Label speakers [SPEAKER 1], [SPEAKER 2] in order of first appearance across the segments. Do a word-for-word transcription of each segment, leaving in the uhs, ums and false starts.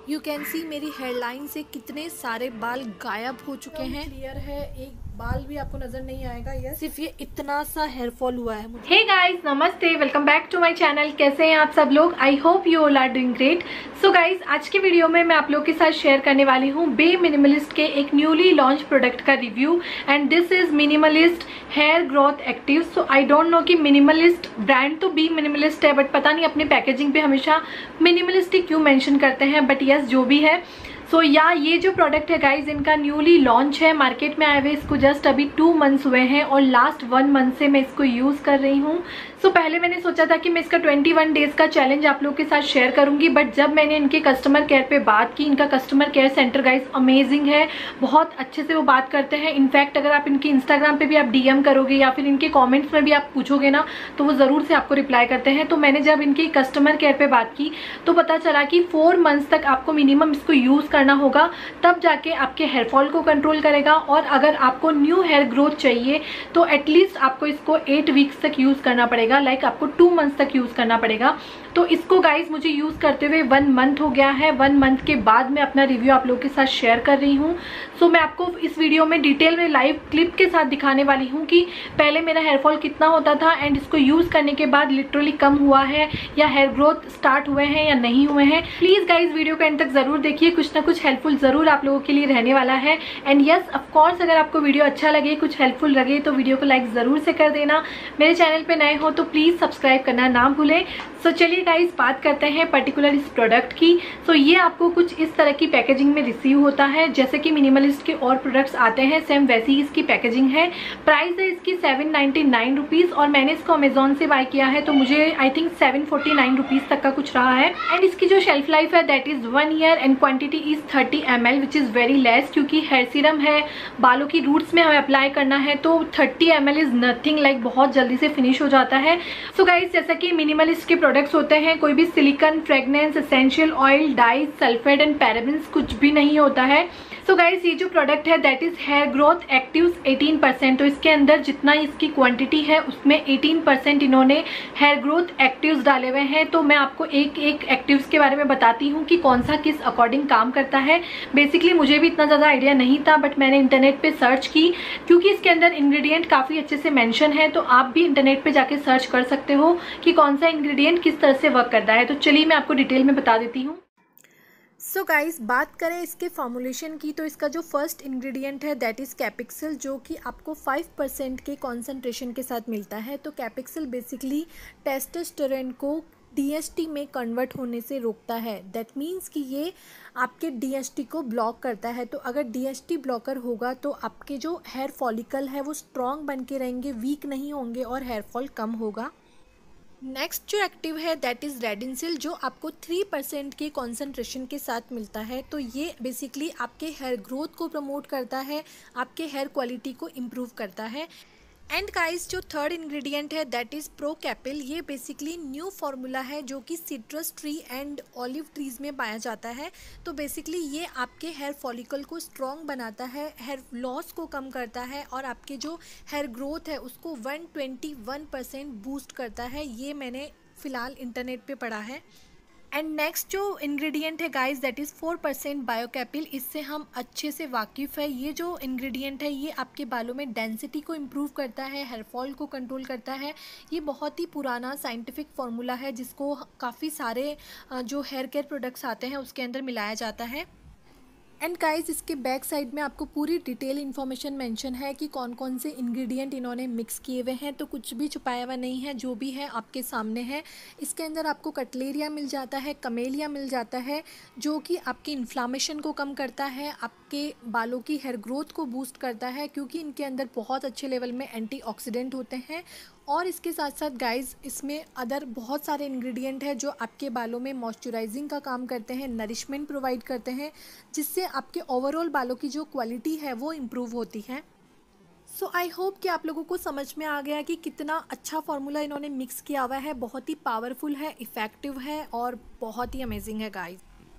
[SPEAKER 1] You can सी मेरी hairline से कितने सारे बाल गायब हो चुके हैं। क्लियर है, एक बाल भी आपको नजर नहीं आएगा। यस, सिर्फ ये इतना सा हेयर फॉल हुआ है मुझे। हे गाइस, नमस्ते, welcome back to my channel. कैसे हैं आप सब लोग? I hope you all are doing great. So guys, आज की वीडियो में मैं आप लोग के साथ शेयर करने वाली हूँ बे मिनिमलिस्ट के एक न्यूली लॉन्च प्रोडक्ट का review, and this is Minimalist hair growth active. So I don't know कि Minimalist brand to be Minimalist है, बट पता नहीं अपने पैकेजिंग पे हमेशा मिनिमलिस्ट ही क्यों मेंशन करते हैं, बट यस, जो भी है। सो so, या ये जो प्रोडक्ट है गाइज, इनका न्यूली लॉन्च है, मार्केट में आए हुए इसको जस्ट अभी टू मंथ्स हुए हैं और लास्ट वन मंथ से मैं इसको यूज़ कर रही हूँ। सो so, पहले मैंने सोचा था कि मैं इसका ट्वेंटी वन डेज का चैलेंज आप लोगों के साथ शेयर करूंगी, बट जब मैंने इनके कस्टमर केयर पे बात की, इनका customer care center guys amazing है, बहुत अच्छे से वो बात करते हैं। इनफैक्ट अगर आप इनके इंस्टाग्राम पे भी आप डीएम करोगे या फिर इनके कॉमेंट्स में भी आप पूछोगे ना, तो वो ज़रूर से आपको रिप्लाई करते हैं। तो मैंने जब इनके कस्टमर केयर पे बात की तो पता चला कि फोर मंथ्स तक आपको मिनिमम इसको यूज़ करना होगा, तब जाके आपके हेयर फॉल को कंट्रोल करेगा। और अगर आपको न्यू हेयर ग्रोथ चाहिए तो एटलीस्ट आपको इसको एट वीक्स तक यूज करना पड़ेगा, लाइक like आपको टू मंथ्स तक यूज करना पड़ेगा। तो इसको गाइज मुझे यूज करते हुए वन मंथ हो गया है। वन मंथ के बाद मैं अपना रिव्यू आप लोगों के साथ शेयर कर रही हूँ। सो so, मैं आपको इस वीडियो में डिटेल में लाइव क्लिप के साथ दिखाने वाली हूँ कि पहले मेरा हेयर फॉल कितना होता था एंड इसको यूज करने के बाद लिटरली कम हुआ है या हेयर ग्रोथ स्टार्ट हुए हैं या नहीं हुए हैं। प्लीज गाइज वीडियो का एंड तक जरूर देखिए, कुछ ना कुछ हेल्पफुल जरूर आप लोगों के लिए रहने वाला है। एंड यस, ऑफ कोर्स, अगर आपको वीडियो अच्छा लगे, कुछ हेल्पफुल लगे, तो वीडियो को लाइक जरूर से कर देना। मेरे चैनल पे नए हो तो प्लीज सब्सक्राइब करना ना भूलें। सो so, चलिए गाइज बात करते हैं पर्टिकुलर इस प्रोडक्ट की। सो so, ये आपको कुछ इस तरह की पैकेजिंग में रिसीव होता है, जैसे कि मिनिमलिस्ट के और प्रोडक्ट्स आते हैं सेम वैसी ही इसकी पैकेजिंग है। प्राइस है इसकी सेवन नाइन्टी नाइन रुपीज और मैंने इसको अमेजोन से बाय किया है, तो मुझे I think seven forty nine rupees तक का कुछ रहा है। एंड इसकी जो शेल्फ लाइफ है that is one year and quantity is thirty M L which is very less, क्योंकि हेयर सीरम है, बालों की रूट्स में हमें अप्लाई करना है, तो thirty M L is nothing, like बहुत जल्दी से फिनिश हो जाता है। सो so गाइज, जैसा कि मिनिमलिस्ट के प्रोडक्ट्स होते हैं, कोई भी silicone, fragrance, essential oil, dyes, sulphate and parabens कुछ भी नहीं होता है। सो so गाइज, ये जो प्रोडक्ट है that is hair growth actives eighteen percent, तो इसके अंदर जितना इसकी क्वांटिटी है उसमें एटीन परसेंट इन्होंने हेयर ग्रोथ एक्टिव्स डाले हुए हैं। तो मैं आपको एक एक एक्टिव्स के बारे में बताती हूँ कि कौन सा किस अकॉर्डिंग काम करता है। बेसिकली मुझे भी इतना ज़्यादा आइडिया नहीं था, बट मैंने इंटरनेट पे सर्च की, क्योंकि इसके अंदर इंग्रेडिएंट काफ़ी अच्छे से मेंशन है, तो आप भी इंटरनेट पे जाके सर्च कर सकते हो कि कौन सा इंग्रेडिएंट किस तरह से वर्क करता है। तो चलिए मैं आपको डिटेल में बता देती हूँ। सो so गाइस, बात करें इसके फॉर्मुलेशन की, तो इसका जो फर्स्ट इंग्रेडिएंट है दैट इज़ कैपिक्सिल, जो कि आपको फाइव परसेंट के कॉन्सेंट्रेशन के साथ मिलता है। तो कैपिक्सिल बेसिकली टेस्टोस्टेरोन को डीएसटी में कन्वर्ट होने से रोकता है। दैट मीन्स कि ये आपके डीएसटी को ब्लॉक करता है। तो अगर डीएसटी ब्लॉकर होगा तो आपके जो हेयर फॉलिकल है वो स्ट्रॉन्ग बन के रहेंगे, वीक नहीं होंगे और हेयर फॉल कम होगा। नेक्स्ट जो एक्टिव है दैट इज़ रेडिंसिल, जो आपको थ्री परसेंट के कॉन्सेंट्रेशन के साथ मिलता है। तो ये बेसिकली आपके हेयर ग्रोथ को प्रमोट करता है, आपके हेयर क्वालिटी को इम्प्रूव करता है। एंड गाइस, जो थर्ड इंग्रेडिएंट है दैट इज़ प्रोकैपिल, ये बेसिकली न्यू फार्मूला है जो कि citrus tree and olive trees में पाया जाता है। तो बेसिकली ये आपके हेयर फॉलिकल को स्ट्रॉन्ग बनाता है, हेयर लॉस को कम करता है और आपके जो हेयर ग्रोथ है उसको one twenty one percent boost करता है। ये मैंने फ़िलहाल इंटरनेट पे पढ़ा है। एंड नेक्स्ट जो इंग्रेडिएंट है guys that is four percent biocapil, इससे हम अच्छे से वाकिफ़ है। ये जो इंग्रेडिएंट है ये आपके बालों में डेंसिटी को इम्प्रूव करता है, हेयर फॉल को कंट्रोल करता है। ये बहुत ही पुराना साइंटिफिक फार्मूला है जिसको काफ़ी सारे जो हेयर केयर प्रोडक्ट्स आते हैं उसके अंदर मिलाया जाता है। एंड गाइस, इसके बैक साइड में आपको पूरी डिटेल इन्फॉर्मेशन मेंशन है कि कौन कौन से इंग्रेडिएंट इन्होंने मिक्स किए हुए हैं, तो कुछ भी छुपाया हुआ नहीं है, जो भी है आपके सामने है। इसके अंदर आपको कटलेरिया मिल जाता है, कमेलिया मिल जाता है, जो कि आपकी इन्फ्लामेशन को कम करता है, आपके बालों की हेयर ग्रोथ को बूस्ट करता है, क्योंकि इनके अंदर बहुत अच्छे लेवल में एंटीऑक्सीडेंट होते हैं। और इसके साथ साथ गाइस, इसमें अदर बहुत सारे इंग्रेडिएंट हैं जो आपके बालों में मॉइस्चराइजिंग का काम करते हैं, नरिशमेंट प्रोवाइड करते हैं, जिससे आपके ओवरऑल बालों की जो क्वालिटी है वो इम्प्रूव होती है। सो आई होप कि आप लोगों को समझ में आ गया कि कितना अच्छा फार्मूला इन्होंने मिक्स किया हुआ है। बहुत ही पावरफुल है, इफ़ेक्टिव है और बहुत ही अमेजिंग है गाइस।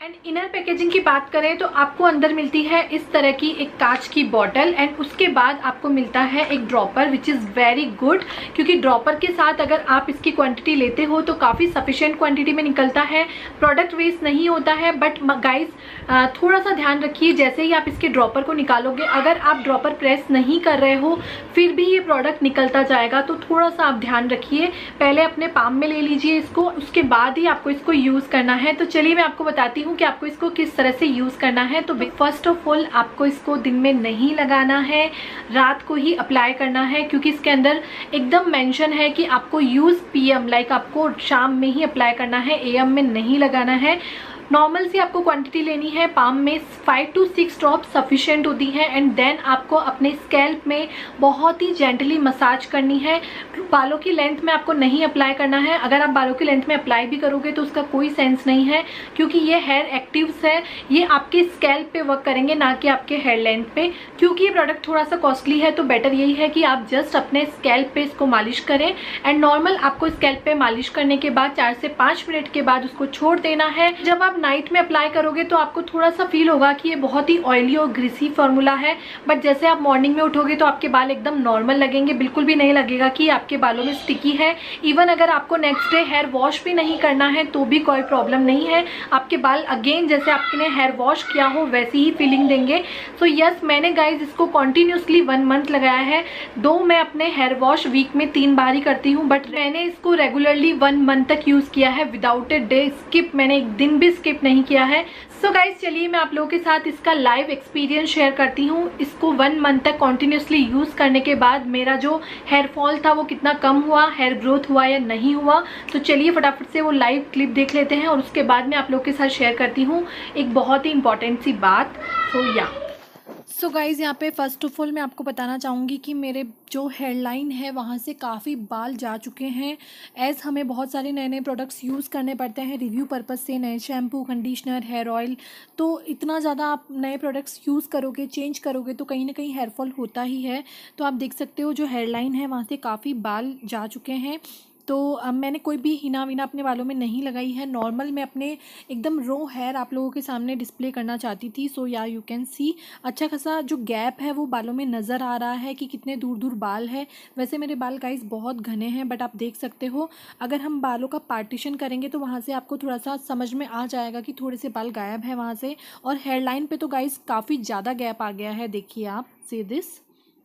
[SPEAKER 1] एंड इनर पैकेजिंग की बात करें तो आपको अंदर मिलती है इस तरह की एक कांच की बॉटल एंड उसके बाद आपको मिलता है एक dropper which is very good, क्योंकि ड्रॉपर के साथ अगर आप इसकी क्वांटिटी लेते हो तो काफ़ी सफिशिएंट क्वांटिटी में निकलता है, प्रोडक्ट वेस्ट नहीं होता है। बट गाइस थोड़ा सा ध्यान रखिए, जैसे ही आप इसके ड्रॉपर को निकालोगे, अगर आप ड्रॉपर प्रेस नहीं कर रहे हो फिर भी ये प्रोडक्ट निकलता जाएगा, तो थोड़ा सा आप ध्यान रखिए। पहले अपने पाम में ले लीजिए इसको, उसके बाद ही आपको इसको यूज़ करना है। तो चलिए मैं आपको बताती हूँ कि आपको इसको किस तरह से यूज़ करना है। तो फर्स्ट ऑफ ऑल आपको इसको दिन में नहीं लगाना है, रात को ही अप्लाई करना है, क्योंकि इसके अंदर एकदम मेंशन है कि आपको यूज़ पीएम लाइक आपको शाम में ही अप्लाई करना है, एएम में नहीं लगाना है। नॉर्मल सी आपको क्वांटिटी लेनी है, पाम में five to six drop sufficient होती है एंड देन आपको अपने स्कैल्प में बहुत ही जेंटली मसाज करनी है। बालों की लेंथ में आपको नहीं अप्लाई करना है, अगर आप बालों की लेंथ में अप्लाई भी करोगे तो उसका कोई सेंस नहीं है, क्योंकि ये हेयर एक्टिव्स है, ये आपके स्कैल्प पे वर्क करेंगे ना कि आपके हेयर लेंथ पे। क्योंकि ये प्रोडक्ट थोड़ा सा कॉस्टली है तो बेटर यही है कि आप जस्ट अपने स्कैल्प पे इसको मालिश करें एंड नॉर्मल आपको स्कैल्प पे मालिश करने के बाद चार से पाँच मिनट के बाद उसको छोड़ देना है। जब आप नाइट में अप्लाई करोगे तो आपको थोड़ा सा फील होगा कि ये बहुत ही ऑयली और ग्रीसी फॉर्मूला है, बट जैसे आप मॉर्निंग में उठोगे तो आपके बाल एकदम नॉर्मल लगेंगे, बिल्कुल भी नहीं लगेगा कि आपके बालों में स्टिकी है। इवन अगर आपको नेक्स्ट डे हेयर वॉश भी नहीं करना है तो भी कोई प्रॉब्लम नहीं है, आपके बाल अगेन जैसे आपने हेयर वॉश किया हो वैसी ही फीलिंग देंगे। सो यस, मैंने गाइज इसको कॉन्टिन्यूसली वन मंथ लगाया है, दो मैं अपने हेयर वॉश वीक में तीन बार ही करती हूँ, बट मैंने इसको रेगुलरली वन मंथ तक यूज किया है विदाउट ए डे स्किप, मैंने एक दिन भी स्किप नहीं किया है। सो so गाइज चलिए मैं आप लोगों के साथ इसका लाइव एक्सपीरियंस शेयर करती हूँ। इसको वन मंथ तक कॉन्टिन्यूसली यूज करने के बाद मेरा जो हेयर फॉल था वो कितना कम हुआ, हेयर ग्रोथ हुआ या नहीं हुआ। तो चलिए फटाफट से वो लाइव क्लिप देख लेते हैं और उसके बाद मैं आप लोगों के साथ शेयर करती हूँ एक बहुत ही इंपॉर्टेंट सी बात। सो या सो गाइज़ यहाँ पे फर्स्ट ऑफ ऑल मैं आपको बताना चाहूँगी कि मेरे जो हेयरलाइन है वहाँ से काफ़ी बाल जा चुके हैं। एज़ हमें बहुत सारे नए नए प्रोडक्ट्स यूज़ करने पड़ते हैं रिव्यू पर्पज़ से, नए शैम्पू, कंडीशनर, हेयर ऑयल, तो इतना ज़्यादा आप नए प्रोडक्ट्स यूज़ करोगे, चेंज करोगे तो कहीं ना कहीं हेयर फॉल होता ही है। तो आप देख सकते हो जो हेयरलाइन है वहाँ से काफ़ी बाल जा चुके हैं। तो अब मैंने कोई भी हिना विना अपने बालों में नहीं लगाई है, नॉर्मल मैं अपने एकदम रो हेयर आप लोगों के सामने डिस्प्ले करना चाहती थी। सो या यू कैन सी अच्छा खासा जो गैप है वो बालों में नज़र आ रहा है कि कितने दूर दूर बाल है। वैसे मेरे बाल गाइस बहुत घने हैं, बट आप देख सकते हो अगर हम बालों का पार्टीशन करेंगे तो वहाँ से आपको थोड़ा सा समझ में आ जाएगा कि थोड़े से बाल गायब है वहाँ से। और हेयरलाइन पे तो गाइस काफ़ी ज़्यादा गैप आ गया है, देखिए आप, see this.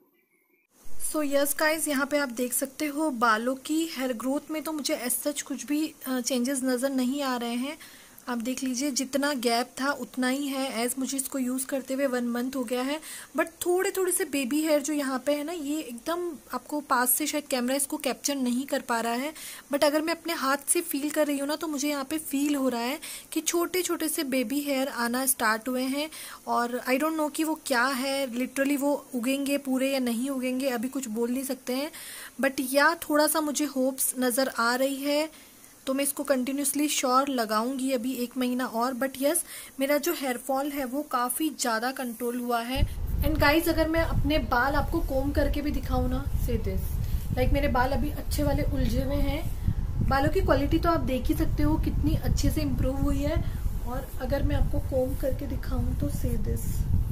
[SPEAKER 1] So yes guys, यहाँ पे आप देख सकते हो बालों की हेयर ग्रोथ में तो मुझे एज सच कुछ भी चेंजेस नज़र नहीं आ रहे हैं। आप देख लीजिए जितना गैप था उतना ही है, एज मुझे इसको यूज़ करते हुए वन मंथ हो गया है। बट थोड़े थोड़े से बेबी हेयर जो यहाँ पे है ना, ये एकदम आपको पास से शायद कैमरा इसको कैप्चर नहीं कर पा रहा है, बट अगर मैं अपने हाथ से फील कर रही हूँ ना तो मुझे यहाँ पे फील हो रहा है कि छोटे छोटे से बेबी हेयर आना स्टार्ट हुए हैं। और आई डोंट नो कि वो क्या है, लिटरली वो उगेंगे पूरे या नहीं उगेंगे अभी कुछ बोल नहीं सकते हैं, बट या थोड़ा सा मुझे होप्स नज़र आ रही है। तो मैं इसको कंटिन्यूसली श्योर लगाऊंगी अभी एक महीना और। बट यस, मेरा जो हेयर फॉल है वो काफ़ी ज़्यादा कंट्रोल हुआ है। एंड गाइज अगर मैं अपने बाल आपको कोम करके भी दिखाऊँ ना, से दिस, लाइक मेरे बाल अभी अच्छे वाले उलझे हुए हैं। बालों की क्वालिटी तो आप देख ही सकते हो कितनी अच्छे से इम्प्रूव हुई है। और अगर मैं आपको कोम करके दिखाऊँ तो से दिस,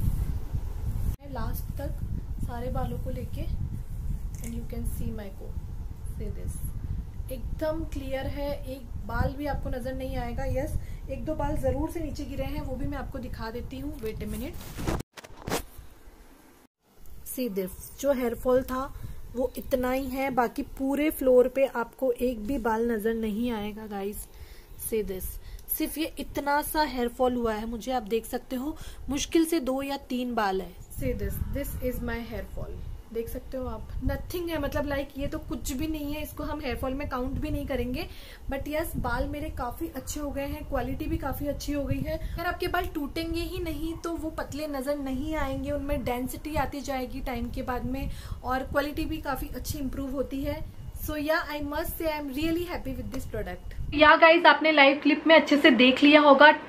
[SPEAKER 1] मैं लास्ट तक सारे बालों को लेके and you can see my को, से दिस एकदम क्लियर है, एक बाल भी आपको नजर नहीं आएगा। यस, एक दो बाल जरूर से नीचे गिरे हैं, वो भी मैं आपको दिखा देती हूँ, wait a minute. See this, जो हेयर फॉल था वो इतना ही है, बाकी पूरे फ्लोर पे आपको एक भी बाल नजर नहीं आएगा गाइस। सी दिस, सिर्फ ये इतना सा हेयर फॉल हुआ है मुझे, आप देख सकते हो मुश्किल से दो या तीन बाल है। See this, this is my hair fall, देख सकते हो आप, नथिंग है, मतलब लाइक ये तो कुछ भी नहीं है, इसको हम हेयर फॉल में काउंट भी नहीं करेंगे। बट यस, बाल मेरे काफी अच्छे हो गए हैं, क्वालिटी भी काफी अच्छी हो गई है। अगर आपके बाल टूटेंगे ही नहीं तो वो पतले नजर नहीं आएंगे, उनमें डेंसिटी आती जाएगी टाइम के बाद में, और क्वालिटी भी काफी अच्छी इंप्रूव होती है। सो या I must say I am really happy with this product. Yeah guys, आपने लाइव क्लिप में अच्छे से देख लिया होगा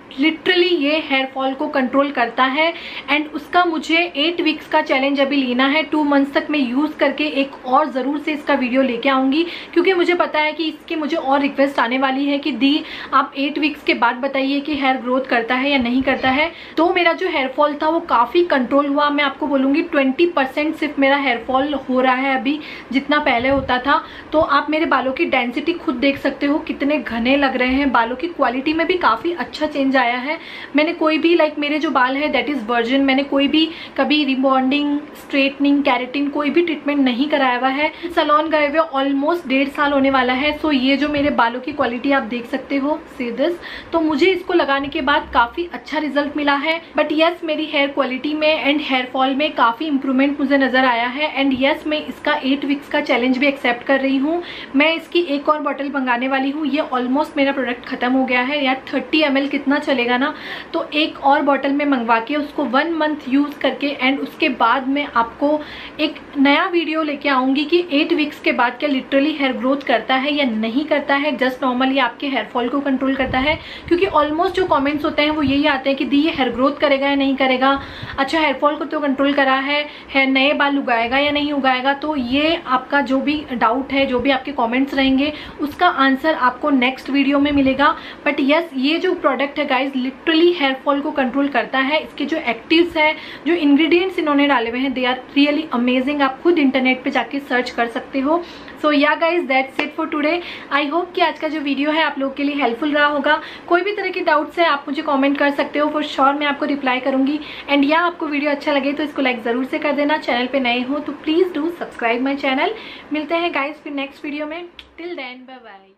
[SPEAKER 1] लिटरली ये हेयर फॉल को कंट्रोल करता है। एंड उसका मुझे एट वीक्स का चैलेंज अभी लेना है। टू मंथ्स तक मैं यूज़ करके एक और ज़रूर से इसका वीडियो लेके आऊँगी, क्योंकि मुझे पता है कि इसके मुझे और रिक्वेस्ट आने वाली है कि दी आप एट वीक्स के बाद बताइए कि हेयर ग्रोथ करता है या नहीं करता है। तो मेरा जो हेयर फॉल था वो काफ़ी कंट्रोल हुआ। मैं आपको बोलूँगी ट्वेंटी परसेंट सिर्फ मेरा हेयर फॉल हो रहा है अभी, जितना पहले होता था। तो आप मेरे बालों की डेंसिटी खुद देख सकते हो कितने घने लग रहे हैं। बालों की क्वालिटी में भी काफ़ी अच्छा चेंज आया है। मैंने कोई भी लाइक मेरे जो बाल है दैट इज़ वर्जिन, मैंने कोई भी कभी रिबॉन्डिंग, स्ट्रेटनिंग, कैरेटिन कोई भी ट्रीटमेंट नहीं कराया हुआ है। सैलून गए हुए ऑलमोस्ट डेढ़ साल होने वाला है। सो ये जो मेरे बालों की क्वालिटी आप देख सकते हो सी दिस, तो मुझे इसको लगाने के बाद काफ़ी अच्छा रिजल्ट मिला है। बट यस, मेरी हेयर क्वालिटी में एंड हेयर फॉल में काफ़ी इंप्रूवमेंट मुझे नज़र आया है। एंड यस, मैं इसका एट वीक्स का चैलेंज भी एक्सेप्ट कर रही हूँ। मैं इसकी एक और बॉटल मंगाने वाली हूँ। ये ऑलमोस्ट मेरा प्रोडक्ट खत्म हो गया है यार। थर्टी एम एल कितना चलेगा ना, तो एक और बॉटल में मंगवा के उसको वन मंथ यूज़ करके एंड उसके बाद मैं आपको एक नया वीडियो लेके आऊँगी कि एट वीक्स के बाद क्या लिटरली हेयर ग्रोथ करता है या नहीं करता है, जस्ट नॉर्मली आपके हेयर फॉल को कंट्रोल करता है। क्योंकि ऑलमोस्ट जो कमेंट्स होते हैं वो यही आते हैं कि दी ये हेयर ग्रोथ करेगा या नहीं करेगा, अच्छा हेयर फॉल को तो कंट्रोल करा है, हेयर नए बाल उगाएगा या नहीं उगाएगा। तो ये आपका जो भी डाउट है, जो भी आपके कमेंट्स रहेंगे, उसका आंसर आपको नेक्स्ट वीडियो में मिलेगा। बट यस, ये जो प्रोडक्ट है गाइज लिटरली हेयर फॉल को कंट्रोल करता है। इसके जो एक्टिव्स हैं, जो इंग्रेडिएंट्स इन्होंने डाले हुए हैं, दे आर रियली अमेजिंग। आप खुद इंटरनेट पे जाके सर्च कर सकते हो। So yeah guys, that's it for today. I hope कि आज का जो वीडियो है आप लोगों के लिए हेल्पफुल रहा होगा। कोई भी तरह के डाउट्स है आप मुझे कमेंट कर सकते हो, फॉर श्योर मैं आपको रिप्लाई करूंगी। एंड या आपको वीडियो अच्छा लगे तो इसको लाइक ज़रूर से कर देना। चैनल पे नए हो तो please do subscribe my channel. मिलते हैं गाइज फिर नेक्स्ट वीडियो में। Till then bye bye.